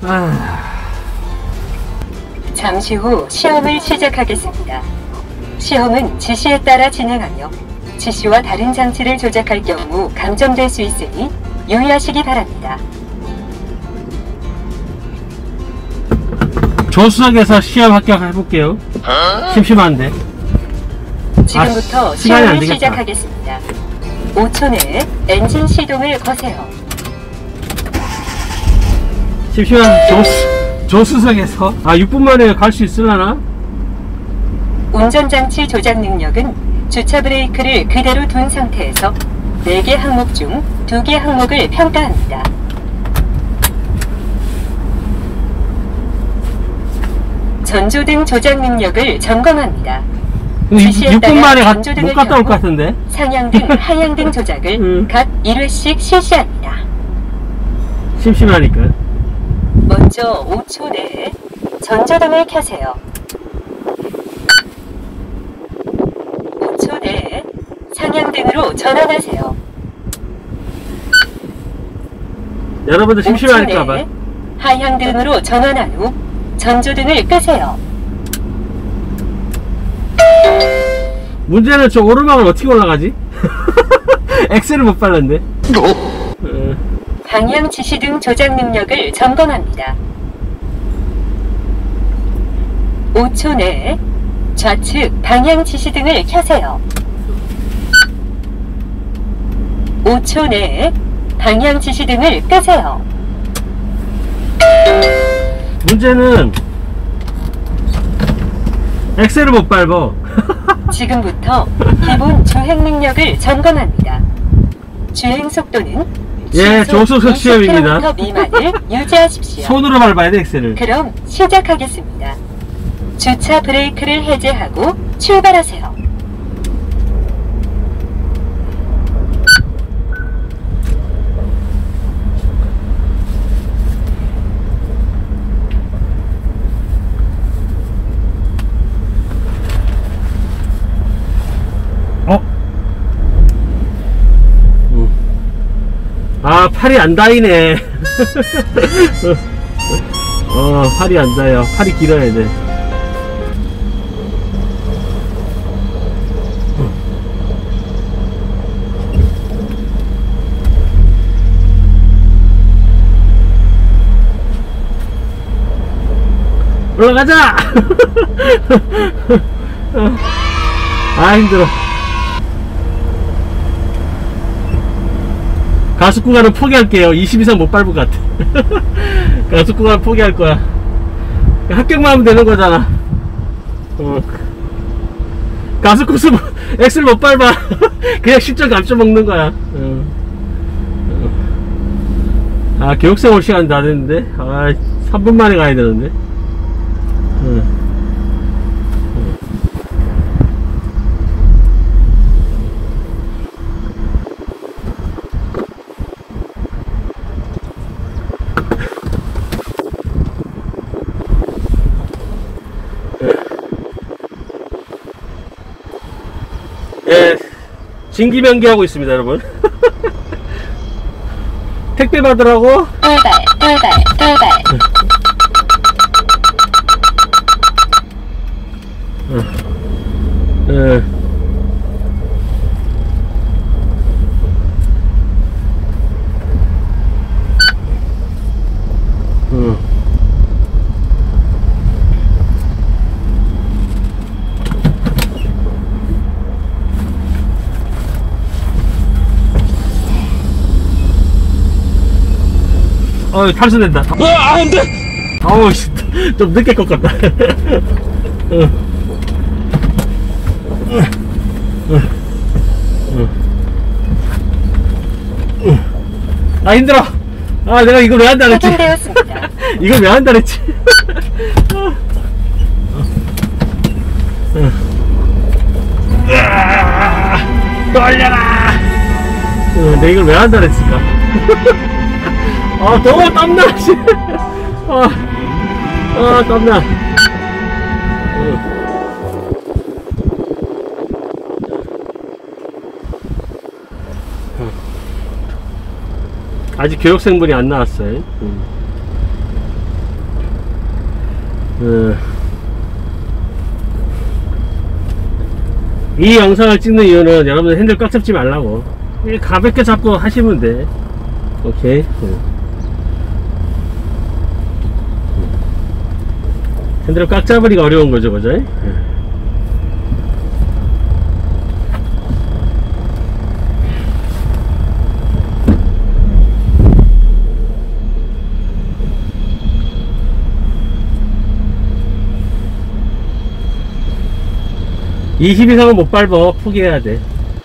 잠시 후 시험을 시작하겠습니다. 시험은 지시에 따라 진행하며 지시와 다른 장치를 조작할 경우 감점될 수 있으니 유의하시기 바랍니다. 조수석에서 시험 합격해볼게요. 심심한데. 지금부터 시험을 시작하겠습니다. 5초 내에 엔진 시동을 거세요. 심심한 조수석에서 6분 만에 갈 수 있으려나? 운전장치 조작 능력은 주차 브레이크를 그대로 둔 상태에서 4개 항목 중 2개 항목을 평가합니다. 전조등 조작 능력을 점검합니다. 지시에 6분 따라 만에 전조등을 못 갔다 올 것 켜고 같은데? 상향등, 하향등 조작을 각 1회씩 실시합니다. 심심하니까. 먼저 5초 내에 전조등을 켜세요. 5초 내에 상향등으로 전환하세요. 여러분들 심심하니까봐. 하향등으로 전환한 후 전조등을 끄세요. 문제는 저 오르막을 어떻게 올라가지? 엑셀을 못 밟았네. 방향 지시등 조작 능력을 점검합니다. 5초 내에 좌측 방향 지시등을 켜세요. 5초 내에 방향 지시등을 끄세요. 문제는 엑셀을 못 밟아. 지금부터 기본 주행 능력을 점검합니다. 주행 속도는 조수석 시험입니다. 20km 미만을 유지하십시오. 손으로 밟아야 돼, 엑셀을. 그럼 시작하겠습니다. 주차 브레이크를 해제하고 출발하세요. 팔이 안 닿이네. 팔이 안 닿아요. 팔이 길어야 돼. 올라가자! 힘들어. 가속 구간은 포기할게요. 20 이상 못 밟을 것 같아. 가속 구간 포기할 거야. 합격만 하면 되는 거잖아. 가속 코스 엑셀 못 밟아. 그냥 10점 감점 먹는 거야. 교육생 올 시간 다 됐는데. 3분 만에 가야 되는데. 진기명기 하고 있습니다, 여러분. 택배 받으라고? 돌발. 탈선된다. 안 돼! 좀 늦게 꺾었다. 힘들어. 내가 이걸 왜 한다 그랬지? 이걸 왜 한다 그랬지? 떨려라! 내가 이걸 왜 한다 그랬을까? 더워, 땀나! 땀나! 아직 교육생분이 안 나왔어요. 이 영상을 찍는 이유는 여러분들 핸들 꽉 잡지 말라고 가볍게 잡고 하시면 돼. 오케이. 핸들을 꽉 잡으니까 어려운 거죠, 그죠? 20 이상은 못 밟아. 포기해야 돼.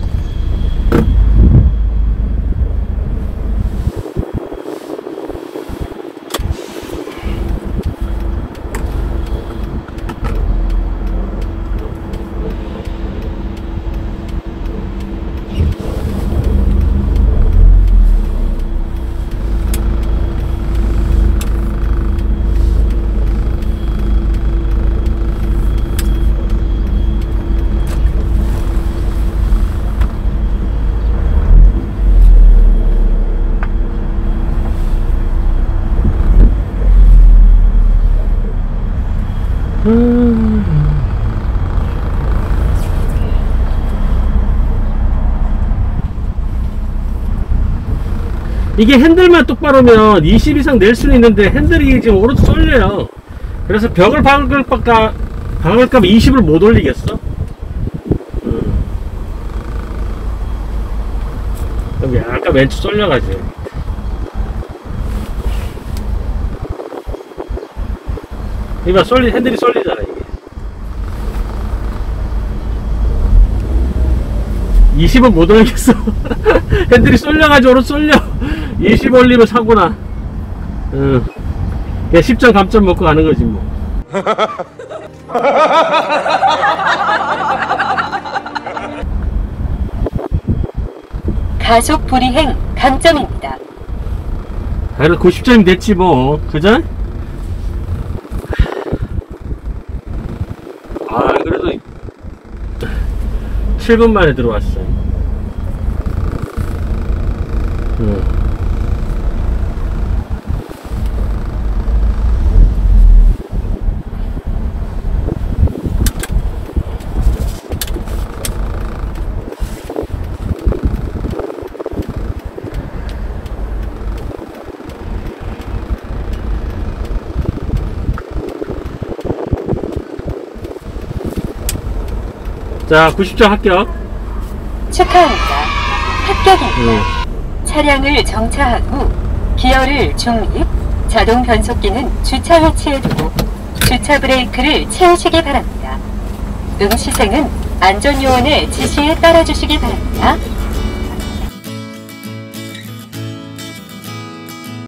이게 핸들만 똑바로면 20 이상 낼 수는 있는데 핸들이 지금 오른쪽 쏠려요. 그래서 벽을 박을까 20을 못 올리겠어. 그럼 약간 왼쪽 쏠려가지. 이봐, 핸들이 쏠리잖아, 이게. 20은 못 올리겠어. 핸들이 쏠려가지고 오른 쏠려. 20 올리면 사고나. 그냥 10점 감점 먹고 가는 거지 뭐. 가속 불이행 감점입니다. 그래도 90점이 됐지 뭐, 그죠? 아, 그래도 7분 만에 들어왔어. 자, 90점 합격. 축하합니다. 합격입니다. 차량을 정차하고 기어를 중립, 자동 변속기는 주차 위치에 두고 주차 브레이크를 채우시기 바랍니다. 응시생은 안전요원의 지시에 따라주시기 바랍니다.